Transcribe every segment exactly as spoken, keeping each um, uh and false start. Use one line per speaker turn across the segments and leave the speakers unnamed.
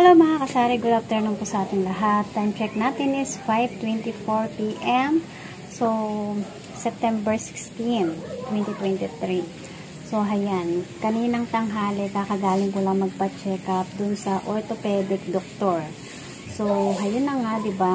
Hello mga kasari, good afternoon po sa ating lahat. Time check natin is five twenty-four p m So, September sixteenth, twenty twenty-three. So, ayan. Kaninang tanghali, kakagaling ko lang magpa-check up dun sa orthopedic doctor. So, ayun na nga, diba?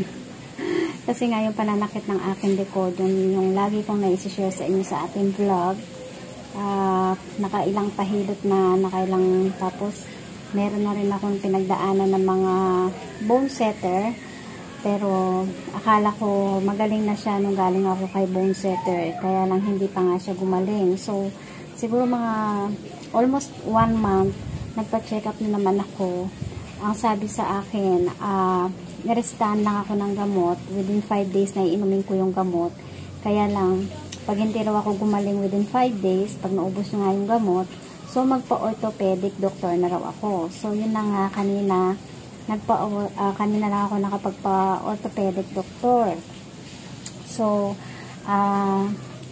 Kasi nga yung pananakit ng aking likod, yung, yung lagi kong naisishare sa inyo sa ating vlog. Uh, nakailang pahilot na, nakailang tapos meron na rin akong pinagdaanan ng mga bone setter, pero akala ko magaling na siya nung galing ako kay bone setter, kaya lang hindi pa nga siya gumaling. So siguro mga almost one month nagpa-check up na naman ako. Ang sabi sa akin, uh, niresetahan lang ako ng gamot, within five days na iinumin ko yung gamot, kaya lang pag hindi raw ako gumaling within five days, pag naubos na nga yung gamot, so magpa-orthopedic doctor na raw ako. So yun na nga, kanina nagpa uh, kanina lang ako nakapagpa-orthopedic doctor. So uh,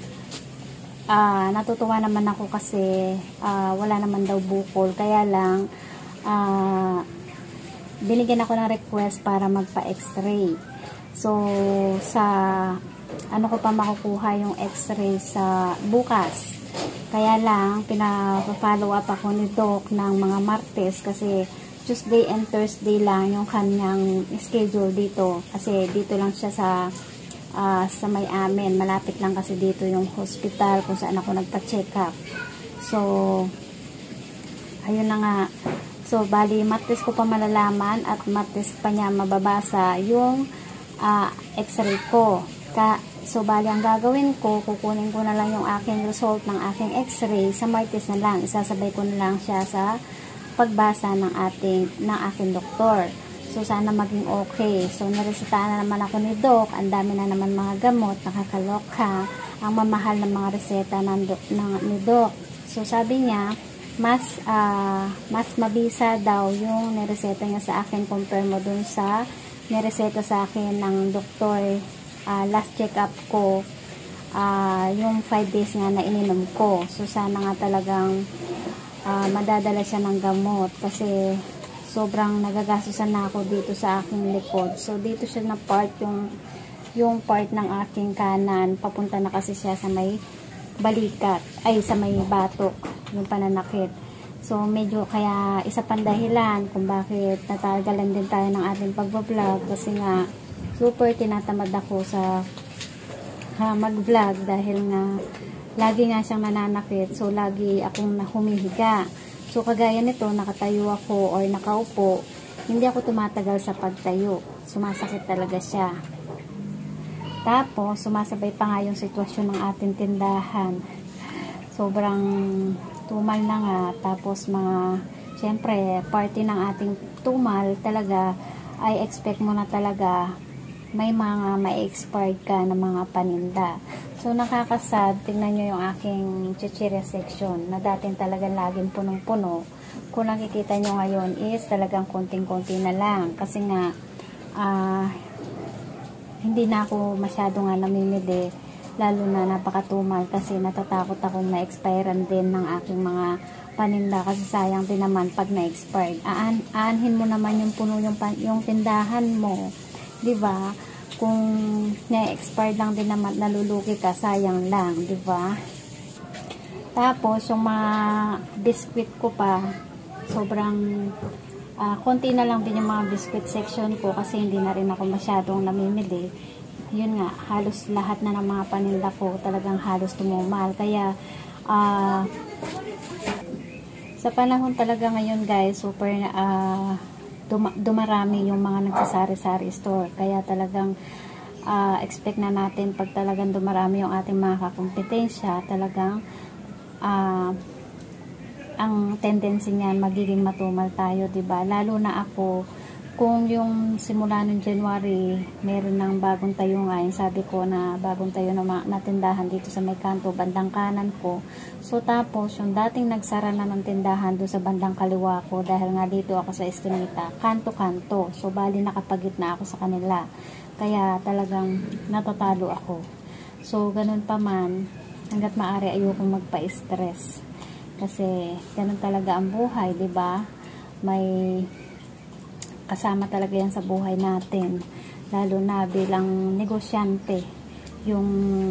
uh, natutuwa naman ako kasi uh, wala naman daw bukol, kaya lang uh, binigyan ako ng request para magpa-x-ray. So sa ano ko pa makukuha yung x-ray sa bukas. Kaya lang, pina-follow up ako ni Doc ng mga Martes kasi Tuesday and Thursday lang yung kanyang schedule dito. Kasi dito lang siya sa uh, sa may amin. Malapit lang kasi dito yung hospital kung saan ako nagpa-check up. So, ayun na nga. So, bali, Martes ko pa malalaman at Martes pa niya mababasa yung uh, x-ray ko. Ka So, bali, ang gagawin ko, kukunin ko na lang yung aking result ng aking x-ray sa Martes na lang. Isasabay ko na lang siya sa pagbasa ng ating, ng aking doktor. So, sana maging okay. So, naresetahan na naman ako ni Doc. Ang dami na naman mga gamot, nakakaloka. Ang mamahal ng mga reseta ng, ng, ni Doc. So, sabi niya, mas, uh, mas mabisa daw yung nireseta niya sa akin compare mo dun sa nireseta sa akin ng doktor. Uh, last check up ko uh, yung five days nga na ininom ko. So sana nga talagang uh, madadala siya ng gamot kasi sobrang nagagastusan na ako dito sa aking likod. So dito siya na part yung yung part ng aking kanan, papunta na kasi siya sa may balikat, ay sa may batok, yung pananakit. So medyo kaya isa pang dahilan kung bakit natagalan din tayo ng ating pagbablog kasi nga super tinatamad ako sa uh, mag-vlog dahil nga lagi nga siyang nananakit. So lagi akong humihiga. So kagaya nito, nakatayo ako or nakaupo, hindi ako tumatagal sa pagtayo. Sumasakit talaga siya. Tapos sumasabay pa nga yung sitwasyon ng ating tindahan. Sobrang tumal na nga. Tapos mga, syempre, party ng ating tumal talaga, I expect mo na talaga may mga ma-expired ka na mga paninda. So, nakakasad. Tingnan nyo yung aking chichirya section na dating talagang laging punong-puno. Kung nakikita nyo ngayon is talagang konting-konti na lang. Kasi nga, uh, hindi na ako masyado nga namimili. Lalo na napakatumal kasi natatakot akong ma-expirean din ng aking mga paninda kasi sayang din naman pag na-expired. Aan aanhin mo naman yung puno yung, yung tindahan mo. Diba? Kung na-expired lang din naman, nalulugi ka, sayang lang, diba? Tapos, yung mga biscuit ko pa, sobrang, uh, konti na lang din yung mga biscuit section ko kasi hindi na rin ako masyadong namimili. Yun nga, halos lahat na ng mga paninda ko, talagang halos tumumal. Kaya, ah, uh, sa panahon talaga ngayon guys, super, ah, uh, dumarami yung mga nagsasari-sari store. Kaya talagang uh, expect na natin pag talagang dumarami yung ating mga kakompetensya, talagang uh, ang tendency niyan magiging matumal tayo, diba? Lalo na ako, kung yung simula ng January, meron ng bagong tayo nga, yung sabi ko na bagong tayo na natindahan dito sa may kanto, bandang kanan ko. So tapos, yung dating nagsara na ng tindahan doon sa bandang kaliwa ko, dahil nga dito ako sa Eskinita, kanto-kanto. So bali nakapagitna ako sa kanila. Kaya talagang natatalo ako. So ganun pa man, hanggat maaari ayokong magpa-stress. Kasi ganun talaga ang buhay, 'di ba? May kasama talaga yan sa buhay natin. Lalo na bilang negosyante, yung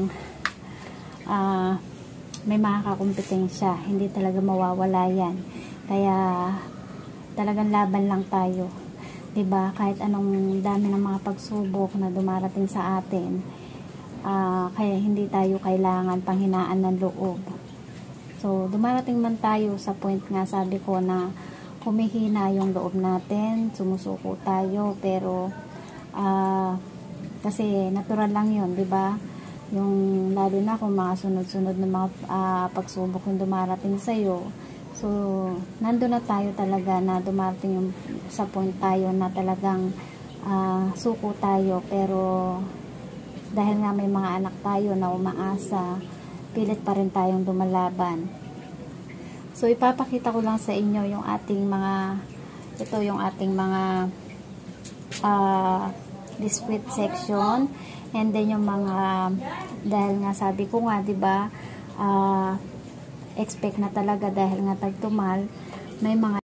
uh, may makakakumpetensya, hindi talaga mawawala yan. Kaya talagang laban lang tayo, diba? Kahit anong dami ng mga pagsubok na dumarating sa atin, uh, kaya hindi tayo kailangan panghinaan ng loob. So dumarating man tayo sa point nga, sabi ko, na humihina yung loob natin, sumusuko tayo, pero uh, kasi natural lang yun, diba? Yung lalo na kung mga sunod-sunod na mga uh, pagsubok yung dumarating sa'yo. So, nandun na tayo talaga na dumarating yung sa point tayo na talagang uh, suko tayo. Pero dahil nga may mga anak tayo na umaasa, pilit pa rin tayong lumalaban. So, ipapakita ko lang sa inyo yung ating mga, ito yung ating mga uh, biscuit section. And then yung mga, dahil nga sabi ko nga, diba, uh, expect na talaga dahil nga tagtumal, may mga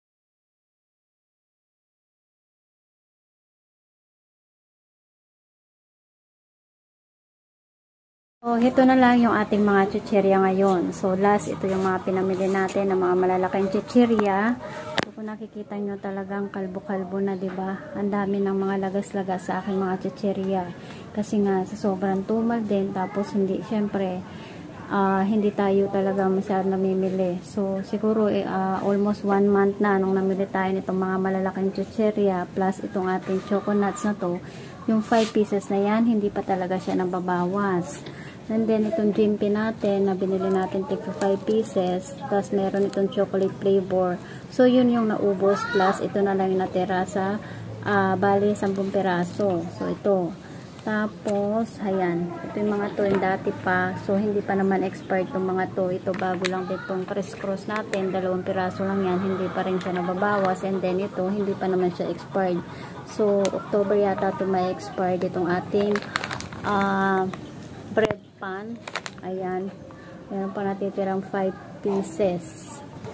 so, ito na lang yung ating mga chichirya ngayon. So, last, ito yung mga pinamili natin ng mga malalaking chichirya. So, kung nakikita nyo talagang kalbo-kalbo na, diba? Ang dami ng mga lagas-lagas sa aking mga chichirya. Kasi nga, sa sobrang tumal din. Tapos, hindi, syempre, uh, hindi tayo talaga masyadong namimili. So, siguro, uh, almost one month na nung namili tayo nitong mga malalaking chichirya. Plus, itong ating choco nuts na to. Yung five pieces na yan, hindi pa talaga siya nababawas. And then, itong Jimpy natin, na binili natin tig five pieces. Tapos, meron itong chocolate flavor. So, yun yung naubos. Plus, ito na lang yung natira sa, uh, bali, sampung peraso. So, ito. Tapos, ayan. Ito yung mga to, yung dati pa. So, hindi pa naman expired itong mga to. Ito, bago lang din itong criss-cross natin. Dalawang peraso lang yan. Hindi pa rin siya nababawas. And then, ito, hindi pa naman siya expired. So, October yata ito may expired itong ating ah, uh, bread pan. Ayan. Meron pa natitirang five pieces.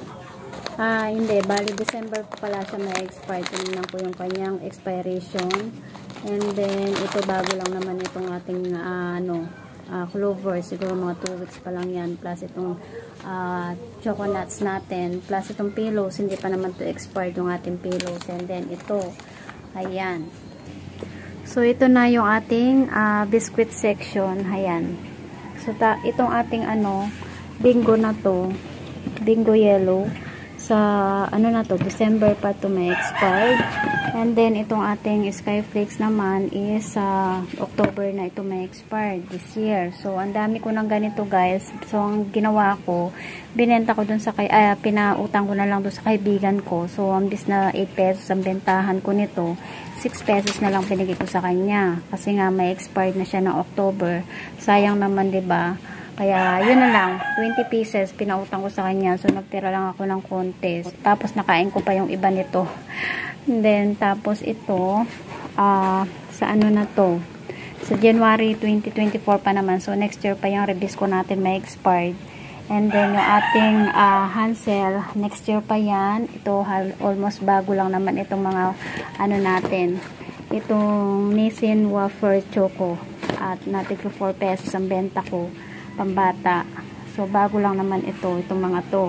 Ah, hindi. Bali, December pa pala siya may expired. Tingnan ko yung kanyang expiration. And then, ito bago lang naman itong ating, uh, ano, uh, clover. Siguro mga two weeks pa lang yan. Plus itong uh, choco nuts natin. Plus itong pillows. Hindi pa naman to expired yung ating pillows. And then, ito. Ayan. So, ito na yung ating uh, biscuit section. Ayan. So, ta itong ating ano, bingo na to, bingo yellow, sa ano na to, December pa to may expired. And then, itong ating Skyflakes naman is sa uh, October na ito may expired this year. So, ang dami ko ng ganito, guys. So, ang ginawa ko, binenta ko dun sa, kay, ah, pinautang ko na lang dun sa kaibigan ko. So, ambis na eight pesos ang bentahan ko nito, six pesos na lang binigay ko sa kanya. Kasi nga, may expired na siya ng October. Sayang naman, 'di ba? Kaya, yun na lang. twenty pieces, pinautang ko sa kanya. So, nagtira lang ako ng konti. Tapos, nakain ko pa yung iba nito. And then, tapos ito, uh, sa ano na to? Sa January twenty twenty-four pa naman. So, next year pa yung rebis ko natin may expired. And then, yung ating uh, Hansel, next year pa yan. Ito, almost bago lang naman itong mga, ano natin, itong Nissin Wafer Choco. At natin ko four pesos ang benta ko, pambata. So, bago lang naman ito, itong mga to.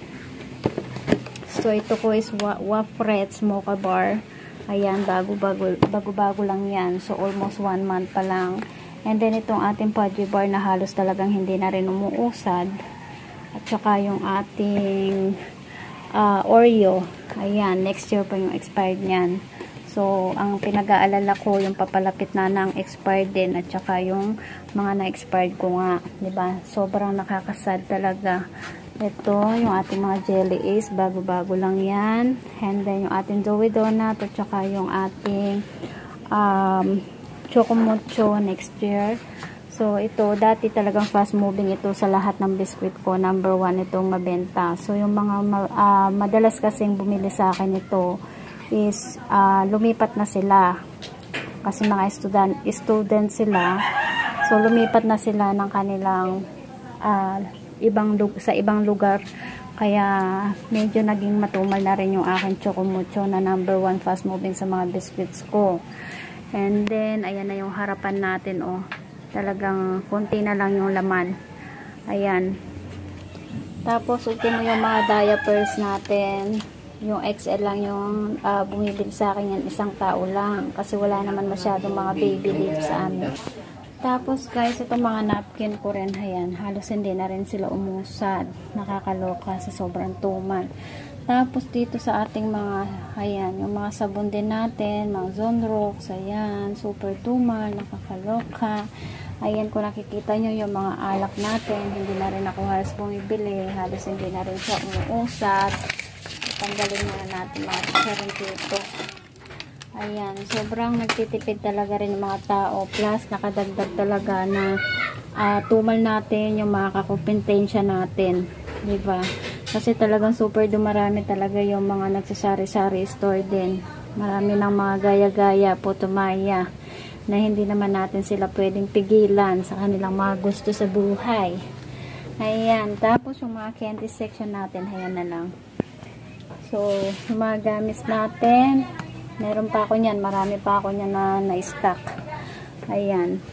So, ito ko is wa Wafrets Mocha Bar. Ayan, bago-bago bago-bago lang yan. So, almost one month pa lang. And then, itong ating Pudgy Bar na halos talagang hindi na rin umuusad. At saka yung ating uh, Oreo. Ayan, next year pa yung expired niyan. So, ang pinag-aalala ko, yung papalapit na ng expired din. At saka yung mga na-expired ko nga. Diba? Sobrang nakakasad talaga. Ito, yung ating mga Jelly Ace, bago-bago lang yan. And then, yung ating Zoe Donut, at saka yung ating um, Choco Mucho next year. So, ito, dati talagang fast moving ito sa lahat ng biscuit ko. Number one itong mabenta. So, yung mga uh, madalas kasing bumili sa akin ito is uh, lumipat na sila. Kasi mga student, student sila. So, lumipat na sila ng kanilang uh, ibang sa ibang lugar Kaya medyo naging matumal na rin yung aking Choco Mucho na number one fast moving sa mga biscuits ko. And then ayan na yung harapan natin, oh. Talagang konti na lang yung laman. Ayan. Tapos ultimo yung mga diapers natin. Yung X L lang yung uh, bumibili sa akin yan, isang tao lang. Kasi wala naman masyadong mga baby leave sa amin. Tapos guys, itong mga napkin ko rin, ayan, halos hindi na rin sila umusad. Nakakaloka sa sobrang tumal. Tapos dito sa ating mga, ayan, yung mga sabon din natin, mga Zonrox, ayan, super tumal, nakakaloka. Ayan, kung nakikita nyo yung mga alak natin, hindi na rin ako halos bumibili, halos hindi na rin siya umuusad. Tanggalin na natin mga chicharon dito. Ayan, sobrang nagtitipid talaga rin ng mga tao. Plus, nakadagdag talaga na uh, tumal natin yung mga kakumpintensya natin. Diba? Kasi talagang super dumarami talaga yung mga nagsasari-sari store din. Marami ng mga gaya-gaya, putumaya, na hindi naman natin sila pwedeng pigilan sa kanilang mga gusto sa buhay. Ayan, tapos yung mga candy section natin, ayan na lang. So, yung mga gamis natin, meron pa ako niyan, marami pa ako niyan na na-stock. Ayan.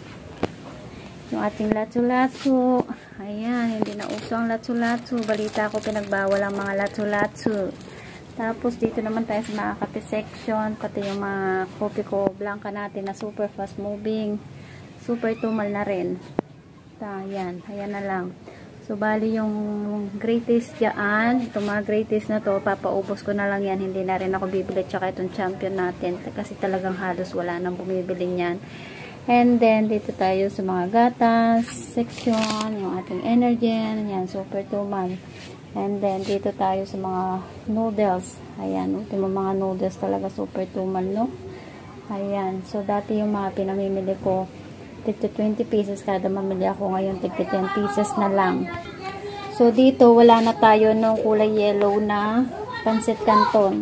Yung ating latsu-latsu. Ayan, hindi na uso ang latsu-latsu. Balita ko pinagbawal ang mga latsu-latsu. Tapos dito naman tayo sa mga kape section, pati yung mga kopi ko blanca natin na super fast moving. Super tumal na rin. Ayan, ayan na lang. So, bali yung greatest dyan, itong mga greatest na to, papaubos ko na lang yan. Hindi na rin ako bibili, tsaka itong champion natin. Kasi talagang halos wala nang bumibili niyan. And then, dito tayo sa mga gatas section, yung ating Energen, yan, super tumal. And then, dito tayo sa mga noodles. Ayan, ultimo mga noodles talaga super tumal, no? Ayan, so dati yung mga pinamimili ko, tigto twenty pieces kada mamili ako, ngayon tigto ten pieces na lang. So dito wala na tayo ng kulay yellow na pancit canton.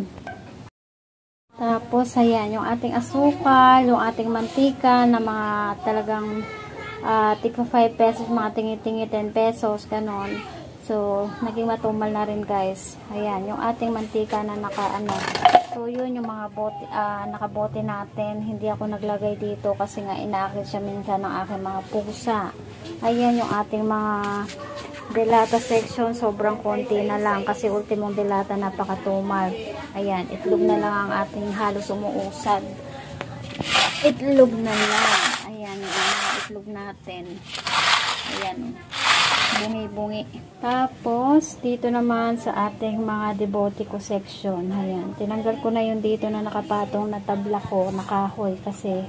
Tapos ayan yung ating asukal, yung ating mantika na mga talagang uh, tigpa five pesos, mga tingi-tingi ten pesos, ganon. So naging matumal na rin guys. Ayan yung ating mantika na naka ano. So, yun yung mga bote, uh, nakabote natin. Hindi ako naglagay dito kasi nga inaakit siya minsan ng aking mga pusa. Ayan yung ating mga delata section. Sobrang konti na lang kasi ultimong delata napakatumal. Ayan, itlog na lang ang ating halos umuusad. Itlog na lang. Ayan, yung mga itlog natin. Ayan, bungi-bungi. Tapos, dito naman sa ating mga debotiko section. Ayan. Tinanggal ko na yung dito na nakapatong na tabla ko, nakahoy. Kasi,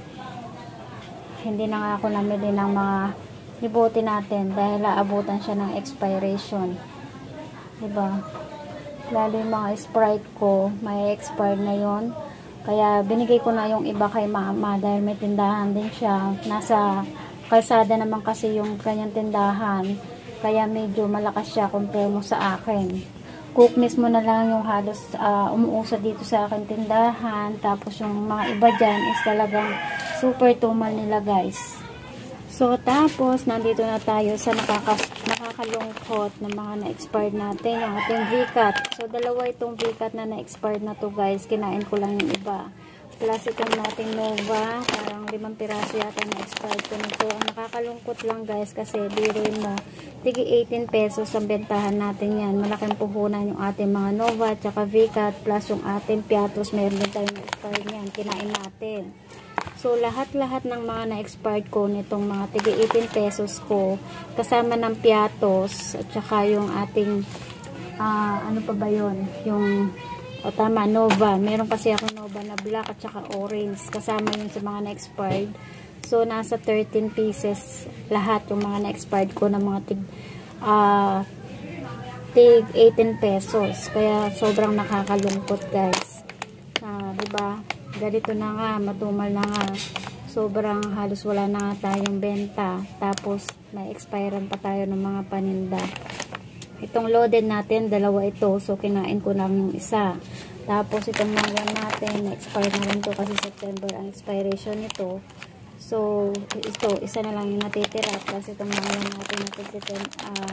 hindi na nga ako namili ng mga debote natin. Dahil aabutan siya ng expiration. Diba? Lalo yung mga Sprite ko, may expired na yon. Kaya, binigay ko na yung iba kay mama. Dahil may tindahan din siya. Nasa kalsada naman kasi yung kanyang tindahan. Kaya medyo malakas siya compare mo sa akin. Cook mismo na lang yung halos uh, umuusad dito sa akin tindahan. Tapos yung mga iba dyan is talagang super tumal nila guys. So tapos nandito na tayo sa nakaka nakakalungkot na mga na-expired natin. Yung ating V-Cut. So dalawa itong V-Cut na na-expired na to guys. Kinain ko lang yung iba. Plus itong nating Nova, parang limang piraso yata na expired ko nito. Ang nakakalungkot lang guys kasi biruin mo, tigi eighteen pesos ang bentahan natin yan. Malaking puhunan yung ating mga Nova, tsaka V-Cut, plus yung ating Piatos, meron din tayo na expired yan, kinain natin. So lahat-lahat ng mga na-expired ko nitong mga tigi eighteen pesos ko, kasama ng Piatos, at tsaka yung ating, uh, ano pa ba yun, yung o tama, Nova. Meron kasi ako Nova na black at saka orange. Kasama yun sa mga na-expired. So, nasa thirteen pieces lahat yung mga na-expired ko na mga tig, uh, tig eighteen pesos. Kaya, sobrang nakakalungkot guys. Uh, diba? Ganito na nga, matumal na nga. Sobrang halos wala na nga tayong benta. Tapos, may expiran pa tayo ng mga paninda. Itong loaded natin, dalawa ito. So, kinain ko lang yung isa. Tapos, itong mangga natin, na-expire na rin to kasi September ang expiration nito. So, ito, isa na lang yung natitira. Plus, itong mangga natin, natin uh,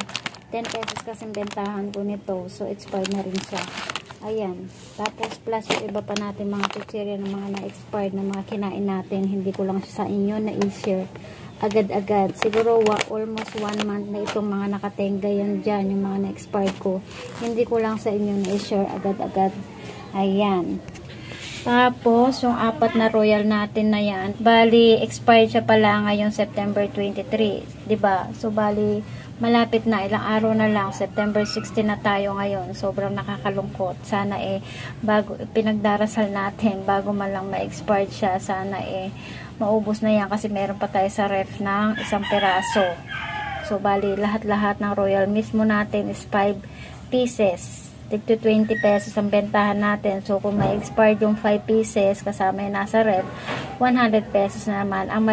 ten pesos kasi bentahan ko nito. So, expired na rin siya. Ayan. Tapos, plus yung iba pa natin mga chichirya ng mga na-expired na mga kinain natin. Hindi ko lang sa inyo na i-share agad-agad. Siguro, wa, almost one month na itong mga nakatenga yan dyan, yung mga na-expired ko. Hindi ko lang sa inyo na i-share agad-agad. Ayan. Tapos, yung apat na royal natin na yan, bali, expired siya pala ngayon September twenty-three. Diba? So, bali, malapit na, ilang araw na lang, September sixteen na tayo ngayon. Sobrang nakakalungkot. Sana eh, bago, pinagdarasal natin, bago man lang ma-expired siya, sana eh, maubos na yan kasi meron pa tayo sa ref ng isang peraso. So, bali, lahat-lahat ng royal mismo natin is five pieces. Tigto twenty pesos ang bentahan natin. So, kung may expired yung five pieces, kasama yung nasa ref, one hundred pesos na naman. Ang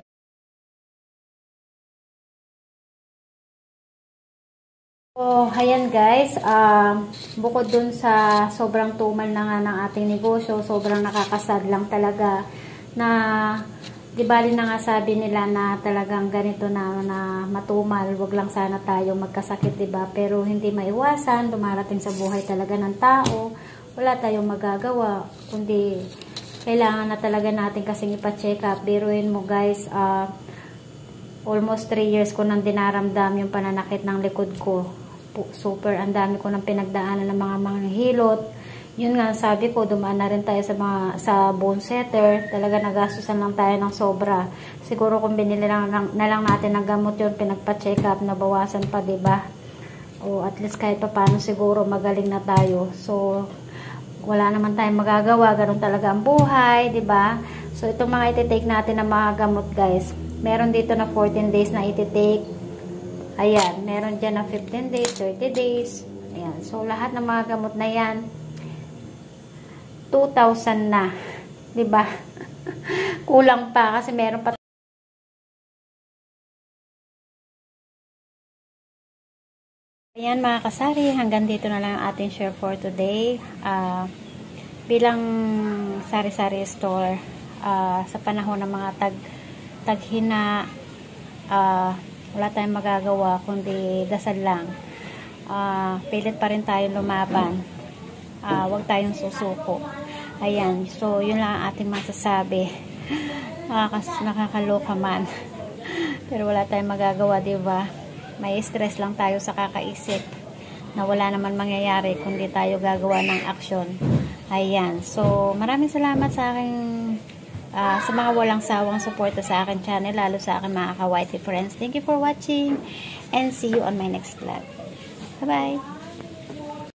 So, ayan guys, uh, bukod dun sa sobrang tumal na nga ng ating negosyo, sobrang nakakasad lang talaga na, di bali na nga sabi nila na talagang ganito na, na matumal, wag lang sana tayo magkasakit, diba? Pero hindi maiwasan, dumarating sa buhay talaga ng tao, wala tayong magagawa, kundi kailangan na talaga natin kasing ipa-check up. Biruin mo guys, uh, almost three years ko nang dinaramdam yung pananakit ng likod ko. Super, ang dami ko nang pinagdaanan ng mga mga hilot. Yun nga, sabi ko, dumaan na rin tayo sa mga sa bone setter. Talaga nagastusan lang tayo ng sobra. Siguro kung binili lang, na lang natin ng gamot yun, pinagpa-check up, nabawasan pa, diba? O at least kahit pa paano siguro magaling na tayo. So, wala naman tayong magagawa. Ganun talaga ang buhay, diba? So, itong mga iti-take natin ng mga gamot, guys. Meron dito na fourteen days na iti-take. Ayan, meron dyan na fifteen days, thirty days. Ayan, so lahat ng mga gamot na yan, two thousand na. Diba? Kulang pa kasi meron pa. Ayan mga kasari, hanggang dito na lang ang ating share for today. Uh, bilang sari-sari store, uh, sa panahon ng mga tag taghina, uh, wala tayong magagawa kundi dasal lang. Uh, pilit pa rin tayong lumaban. Uh, huwag tayong susuko. Ayan. So, yun lang ang ating masasabi. Nakakas nakakaloka man. Pero wala tayong magagawa, diba? May stress lang tayo sa kakaisip na wala naman mangyayari kundi tayo gagawa ng aksyon. Ayan. So, maraming salamat sa aking Uh, sa mga walang sawang suporta sa akin channel, lalo sa akin mga ka-whitey friends. Thank you for watching and see you on my next vlog. Bye-bye!